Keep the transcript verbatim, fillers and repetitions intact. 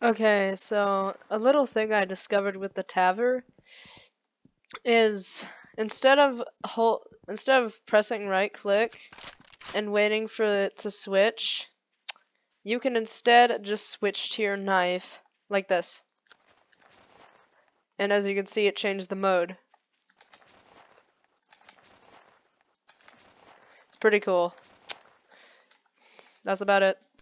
Okay, so a little thing I discovered with the Taver is instead of hold, instead of pressing right click and waiting for it to switch, you can instead just switch to your knife like this. And as you can see, it changed the mode. It's pretty cool. That's about it.